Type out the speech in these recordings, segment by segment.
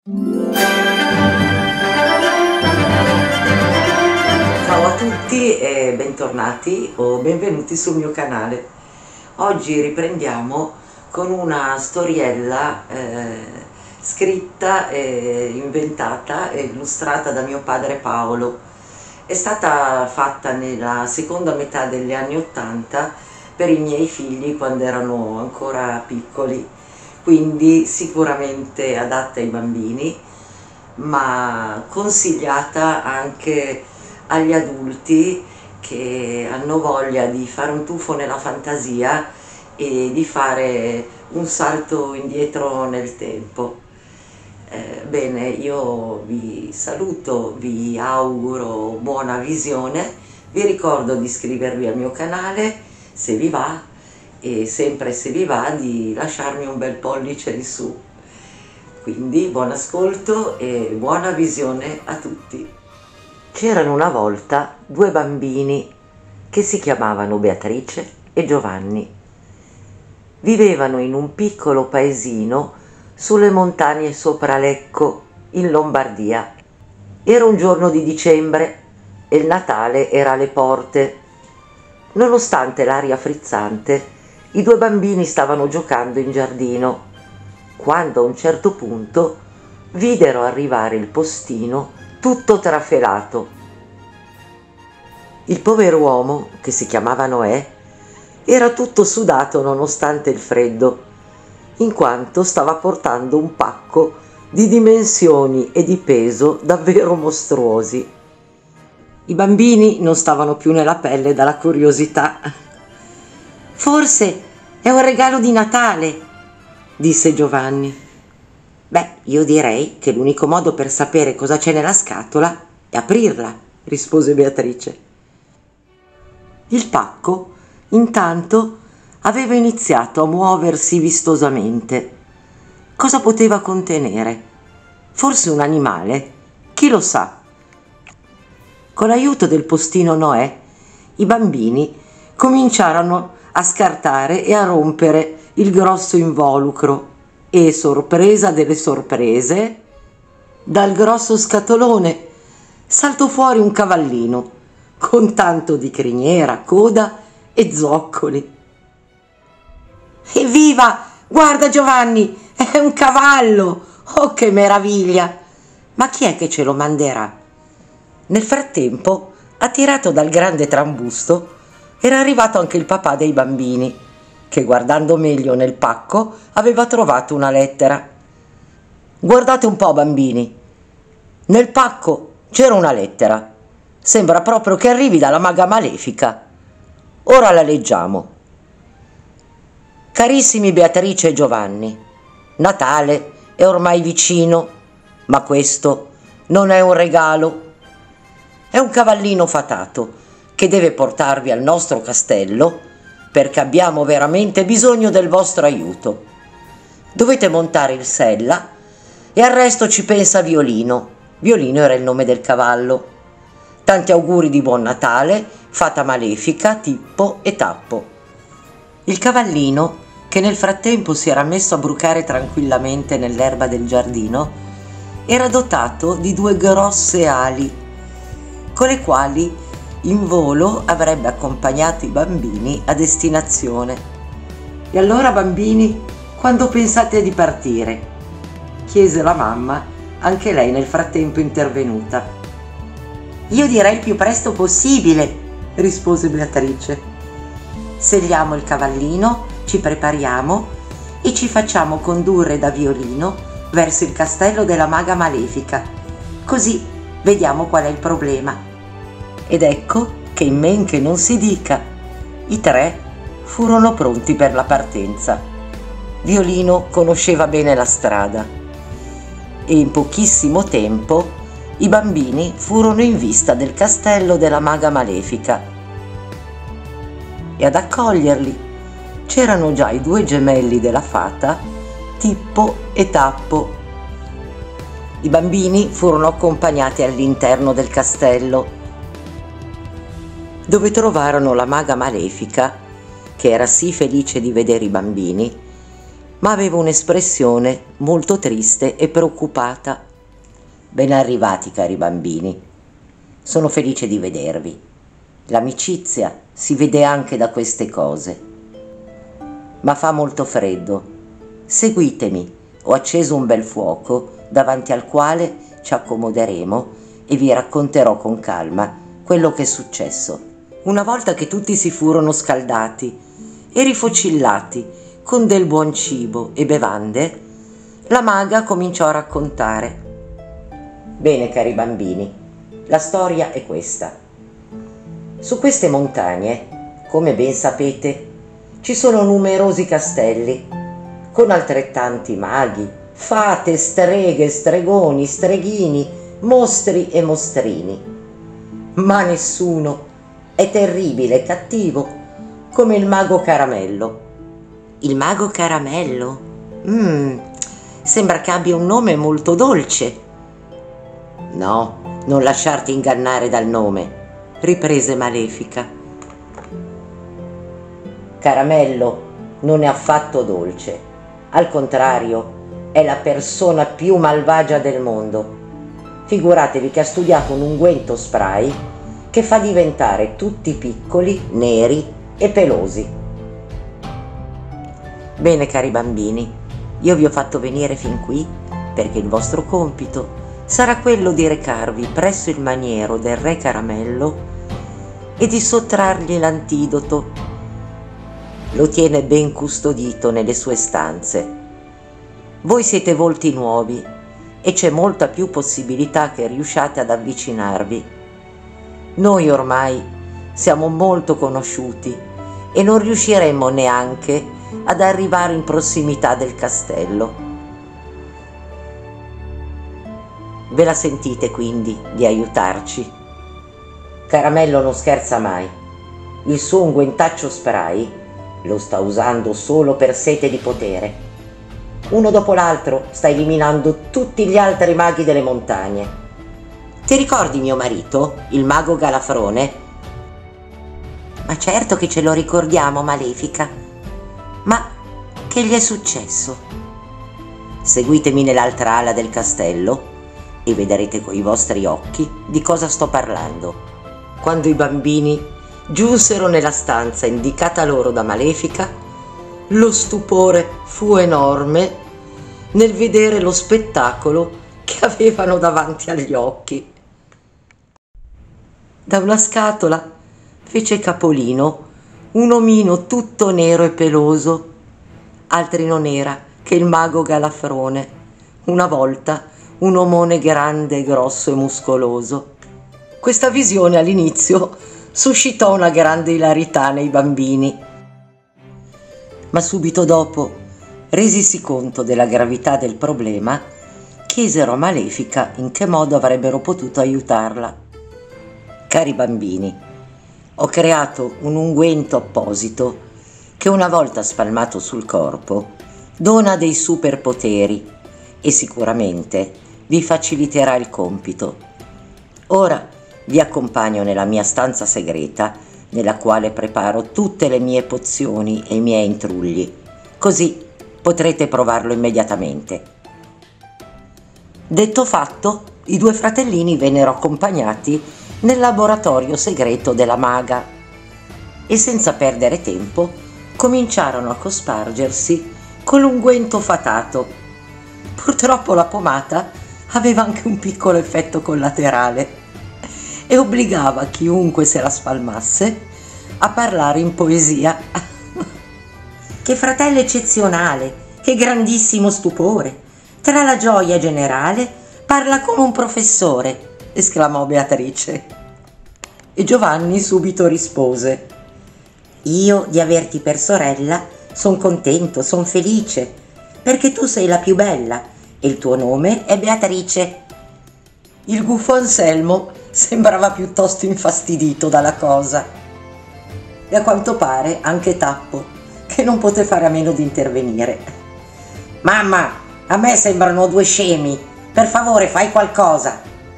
Ciao a tutti e bentornati o benvenuti sul mio canale. Oggi riprendiamo con una storiella scritta, inventata e illustrata da mio padre Paolo. È stata fatta nella seconda metà degli anni '80 per i miei figli quando erano ancora piccoli, quindi sicuramente adatta ai bambini, ma consigliata anche agli adulti che hanno voglia di fare un tuffo nella fantasia e di fare un salto indietro nel tempo. Bene, io vi saluto, vi auguro buona visione, vi ricordo di iscrivervi al mio canale se vi va e sempre se vi va di lasciarmi un bel pollice in su. Quindi buon ascolto e buona visione a tutti. C'erano una volta due bambini che si chiamavano Beatrice e Giovanni. Vivevano in un piccolo paesino sulle montagne sopra Lecco, in Lombardia. Era un giorno di dicembre e il Natale era alle porte. Nonostante l'aria frizzante, i due bambini stavano giocando in giardino, quando a un certo punto videro arrivare il postino tutto trafelato. Il pover'uomo, che si chiamava Noè, era tutto sudato nonostante il freddo, in quanto stava portando un pacco di dimensioni e di peso davvero mostruosi. I bambini non stavano più nella pelle dalla curiosità. «Forse è un regalo di Natale», disse Giovanni. «Beh, io direi che l'unico modo per sapere cosa c'è nella scatola è aprirla», rispose Beatrice. Il pacco, intanto, aveva iniziato a muoversi vistosamente. Cosa poteva contenere? Forse un animale? Chi lo sa? Con l'aiuto del postino Noè, i bambini cominciarono a scartare e a rompere il grosso involucro e, sorpresa delle sorprese, dal grosso scatolone saltò fuori un cavallino con tanto di criniera, coda e zoccoli. «Evviva! Guarda Giovanni, è un cavallo! Oh, che meraviglia! Ma chi è che ce lo manderà?» Nel frattempo, attirato dal grande trambusto, era arrivato anche il papà dei bambini, che guardando meglio nel pacco aveva trovato una lettera. «Guardate un po', bambini, nel pacco c'era una lettera. Sembra proprio che arrivi dalla maga malefica. Ora la leggiamo. Carissimi Beatrice e Giovanni, Natale è ormai vicino, ma questo non è un regalo. È un cavallino fatato che deve portarvi al nostro castello perché abbiamo veramente bisogno del vostro aiuto. Dovete montare il sella e al resto ci pensa Violino. Violino era il nome del cavallo. Tanti auguri di buon Natale, fata malefica, Tippo e Tappo». Il cavallino, che nel frattempo si era messo a brucare tranquillamente nell'erba del giardino, era dotato di due grosse ali, con le quali in volo avrebbe accompagnato i bambini a destinazione. «E allora, bambini, quando pensate di partire?» chiese la mamma, anche lei nel frattempo intervenuta. «Io direi il più presto possibile», rispose Beatrice. «Selliamo il cavallino, ci prepariamo e ci facciamo condurre da Violino verso il castello della maga malefica. Così vediamo qual è il problema». Ed ecco che in men che non si dica, i tre furono pronti per la partenza. Violino conosceva bene la strada e in pochissimo tempo i bambini furono in vista del castello della maga malefica. E ad accoglierli c'erano già i due gemelli della fata, Tippo e Tappo. I bambini furono accompagnati all'interno del castello, dove trovarono la maga malefica, che era sì felice di vedere i bambini, ma aveva un'espressione molto triste e preoccupata. Ben arrivati, cari bambini. Sono felice di vedervi. L'amicizia si vede anche da queste cose. Ma fa molto freddo. Seguitemi. Ho acceso un bel fuoco davanti al quale ci accomoderemo e vi racconterò con calma quello che è successo. Una volta che tutti si furono scaldati e rifocillati con del buon cibo e bevande, la maga cominciò a raccontare. Bene, cari bambini, la storia è questa. Su queste montagne, come ben sapete, ci sono numerosi castelli, con altrettanti maghi, fate, streghe, stregoni, streghini, mostri e mostrini. Ma nessuno è terribile e cattivo come il mago Caramello. Il mago Caramello? Sembra che abbia un nome molto dolce. No, non lasciarti ingannare dal nome, riprese Malefica. Caramello non è affatto dolce, al contrario, è la persona più malvagia del mondo. Figuratevi che ha studiato un unguento spray che fa diventare tutti piccoli, neri e pelosi. Bene, cari bambini, io vi ho fatto venire fin qui perché il vostro compito sarà quello di recarvi presso il maniero del re Caramello e di sottrargli l'antidoto. Lo tiene ben custodito nelle sue stanze. Voi siete volti nuovi e c'è molta più possibilità che riusciate ad avvicinarvi. Noi ormai siamo molto conosciuti e non riusciremo neanche ad arrivare in prossimità del castello. Ve la sentite quindi di aiutarci? Caramello non scherza mai. Il suo unguentaccio spray lo sta usando solo per sete di potere. Uno dopo l'altro sta eliminando tutti gli altri maghi delle montagne. Ti ricordi mio marito, il mago Galafrone? Ma certo che ce lo ricordiamo, Malefica. Ma che gli è successo? Seguitemi nell'altra ala del castello e vedrete coi vostri occhi di cosa sto parlando. Quando i bambini giunsero nella stanza indicata loro da Malefica, lo stupore fu enorme nel vedere lo spettacolo che avevano davanti agli occhi. Da una scatola fece capolino un omino tutto nero e peloso. Altri non era che il mago Galafrone, una volta un omone grande, grosso e muscoloso. Questa visione all'inizio suscitò una grande ilarità nei bambini, ma subito dopo, resisi conto della gravità del problema, chiesero a Malefica in che modo avrebbero potuto aiutarla. Cari bambini, ho creato un unguento apposito che una volta spalmato sul corpo dona dei superpoteri e sicuramente vi faciliterà il compito. Ora vi accompagno nella mia stanza segreta nella quale preparo tutte le mie pozioni e i miei intrugli, così potrete provarlo immediatamente. Detto fatto, i due fratellini vennero accompagnati nel laboratorio segreto della maga e senza perdere tempo cominciarono a cospargersi con l'unguento fatato. Purtroppo la pomata aveva anche un piccolo effetto collaterale e obbligava chiunque se la spalmasse a parlare in poesia. Che fratello eccezionale, che grandissimo stupore! Tra la gioia generale parla come un professore, esclamò Beatrice. E Giovanni subito rispose: io di averti per sorella son contento, son felice, perché tu sei la più bella e il tuo nome è Beatrice. Il gufo Anselmo sembrava piuttosto infastidito dalla cosa e a quanto pare anche Tappo, che non poté fare a meno di intervenire. Mamma, a me sembrano due scemi, per favore fai qualcosa.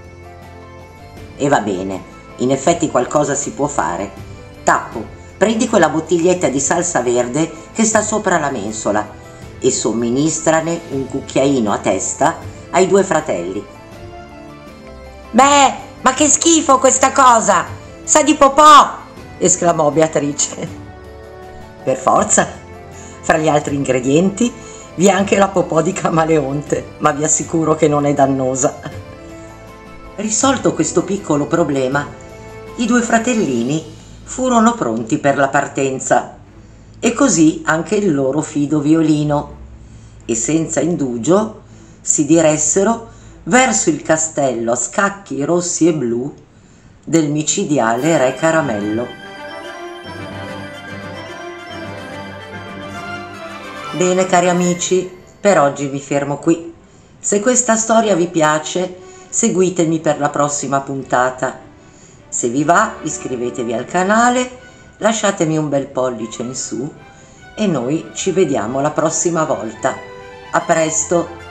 E va bene, in effetti qualcosa si può fare. Tappo, prendi quella bottiglietta di salsa verde che sta sopra la mensola e somministrane un cucchiaino a testa ai due fratelli. Beh, ma che schifo questa cosa! Sa di popò! Esclamò Beatrice. Per forza, fra gli altri ingredienti vi è anche la popò di camaleonte, ma vi assicuro che non è dannosa. Risolto questo piccolo problema, i due fratellini furono pronti per la partenza e così anche il loro fido violino, e senza indugio si diressero verso il castello a scacchi rossi e blu del micidiale re Caramello. Bene cari amici, per oggi vi fermo qui. Se questa storia vi piace, seguitemi per la prossima puntata. Se vi va, iscrivetevi al canale, lasciatemi un bel pollice in su e noi ci vediamo la prossima volta. A presto!